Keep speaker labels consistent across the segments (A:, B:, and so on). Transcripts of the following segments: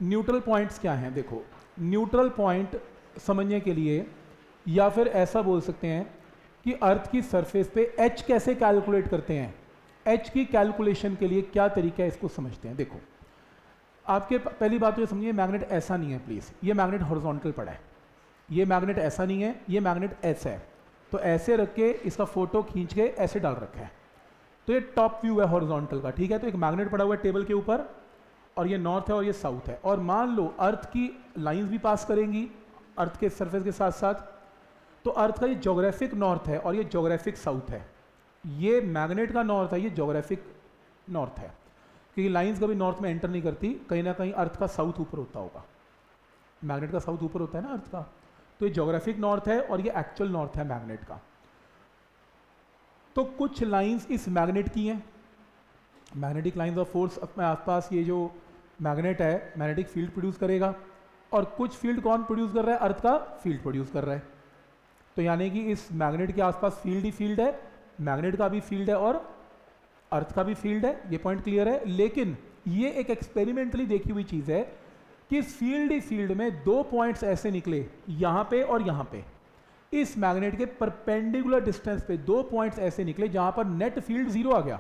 A: Neutral points क्या हैं? देखो, न्यूट्रल पॉइंट समझने के लिए या फिर ऐसा बोल सकते हैं कि अर्थ की सरफेस पे एच कैसे कैलकुलेट करते हैं, एच की कैलकुलेशन के लिए क्या तरीका है, इसको समझते हैं। देखो, आपके पहली बात तो ये समझिए, मैग्नेट ऐसा नहीं है प्लीज़, ये मैग्नेट हॉरिजॉन्टल पड़ा है, ये मैग्नेट ऐसा नहीं है, ये मैग्नेट ऐसा है। तो ऐसे रख के इसका फोटो खींच के ऐसे डाल रखा है, तो ये टॉप व्यू है हॉरिजॉन्टल का, ठीक है। तो एक मैग्नेट पड़ा हुआ है टेबल के ऊपर, और ये नॉर्थ है और ये साउथ है, और मान लो अर्थ की लाइंस भी पास करेंगी अर्थ के सरफेस के साथ साथ, तो अर्थ का ये ज्योग्राफिक नॉर्थ है और ये ज्योग्राफिक साउथ है, ये मैग्नेट का नॉर्थ है, ये ज्योग्राफिक नॉर्थ है, क्योंकि लाइंस कभी नॉर्थ में एंटर नहीं करती, कहीं ना कहीं अर्थ का साउथ ऊपर होता होगा, मैग्नेट का साउथ ऊपर होता है ना अर्थ का, तो ये ज्योग्राफिक नॉर्थ है और ये एक्चुअल नॉर्थ है मैग्नेट का। तो कुछ लाइंस इस मैग्नेट की हैं, मैग्नेटिक लाइंस ऑफ फोर्स अपने आसपास ये जो मैग्नेट है मैग्नेटिक फील्ड प्रोड्यूस करेगा, और कुछ फील्ड कौन प्रोड्यूस कर रहा है? अर्थ का फील्ड प्रोड्यूस कर रहा है। तो यानी कि इस मैग्नेट के आसपास फील्ड ही फील्ड है, मैग्नेट का भी फील्ड है और अर्थ का भी फील्ड है, ये पॉइंट क्लियर है। लेकिन ये एक एक्सपेरिमेंटली देखी हुई चीज़ है कि इस फील्ड ही फील्ड में दो पॉइंट्स ऐसे निकले, यहाँ पे और यहाँ पे, इस मैग्नेट के परपेंडिकुलर डिस्टेंस पे दो पॉइंट्स ऐसे निकले जहां पर नेट फील्ड जीरो आ गया।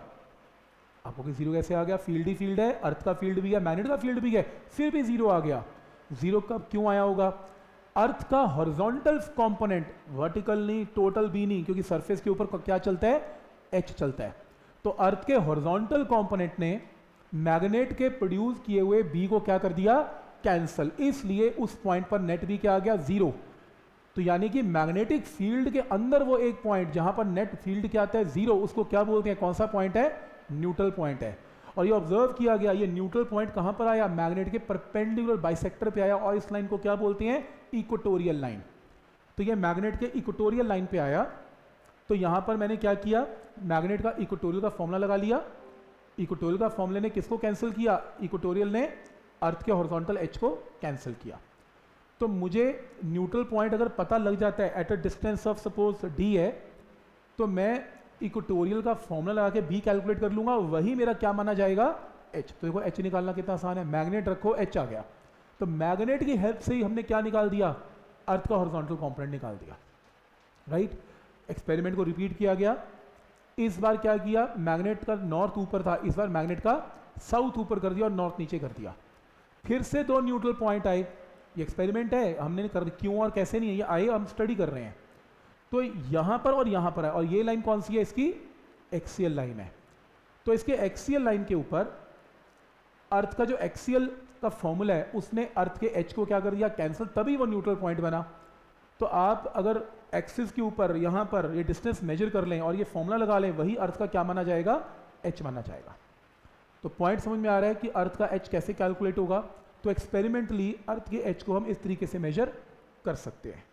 A: आपको कि जीरो कैसे आ गया? फील्ड ही फील्ड है, अर्थ का फील्ड भी है, मैग्नेट का फील्ड भी है, फिर भी जीरो आ गया। जीरो कब क्यों आया होगा? अर्थ का हॉरिजॉन्टल कंपोनेंट, वर्टिकल नहीं, टोटल भी नहीं, क्योंकि सरफेस के ऊपर क्या चलता है? एच चलता है। तो अर्थ के हॉरिजॉन्टल कंपोनेंट ने मैग्नेट के प्रोड्यूस किए हुए बी को क्या कर दिया? कैंसल। इसलिए उस पॉइंट पर नेट बी क्या आ गया? जीरो। तो यानी कि मैग्नेटिक फील्ड के अंदर वो एक पॉइंट जहां पर नेट फील्ड क्या आता है? जीरो, उसको क्या बोलते हैं? कौन सा पॉइंट है? न्यूट्रल पॉइंट है। और ये ऑब्जर्व किया गया, ये न्यूट्रल पॉइंट कहां पर आया? मैग्नेट के परपेंडिकुलर बाइसेक्टर पे आया, और इस लाइन को क्या बोलते हैं? Equatorial line. तो ये मैग्नेट के इक्वेटोरियल लाइन पे आया। तो यहां पर मैंने क्या किया? मैग्नेट का इक्वेटोरियल का फॉर्मूला लगा लिया। इक्वेटोरियल का फॉर्मूले ने किसको कैंसिल किया? इक्वेटोरियल ने अर्थ के हॉरिजॉन्टल एच को कैंसिल किया। तो मुझे न्यूट्रल पॉइंट अगर पता लग जाता है at a distance of suppose D है, तो मैं इक्वेटोरियल का फॉर्मूला लगा के बी कैलकुलेट कर लूंगा, वही मेरा क्या माना जाएगा? एच। तो देखो एच निकालना कितना आसान है, मैग्नेट रखो एच आ गया। तो मैग्नेट की हेल्प से ही हमने क्या निकाल दिया? अर्थ का हॉरिजॉन्टल कंपोनेंट निकाल दिया, राइट। एक्सपेरिमेंट को रिपीट किया गया। इस बार क्या किया? मैग्नेट का नॉर्थ ऊपर था, इस बार मैग्नेट का साउथ ऊपर कर दिया और नॉर्थ नीचे कर दिया। फिर से दो न्यूट्रल पॉइंट आए। ये एक्सपेरिमेंट है, हमने कर क्यों और कैसे नहीं है, ये आए, हम स्टडी कर रहे हैं। तो यहां पर और यहां पर है, और ये लाइन कौन सी है? इसकी एक्सियल लाइन है। तो इसके एक्सियल लाइन के ऊपर अर्थ का जो एक्सियल का फॉर्मूला है उसने अर्थ के एच को क्या कर दिया? कैंसिल, तभी वो न्यूट्रल पॉइंट बना। तो आप अगर एक्सिस के ऊपर यहां पर ये डिस्टेंस मेजर कर लें और ये फॉर्मूला लगा लें, वही अर्थ का क्या माना जाएगा? एच माना जाएगा। तो पॉइंट समझ में आ रहा है कि अर्थ का एच कैसे कैलकुलेट होगा। तो एक्सपेरिमेंटली अर्थ के एच को हम इस तरीके से मेजर कर सकते हैं।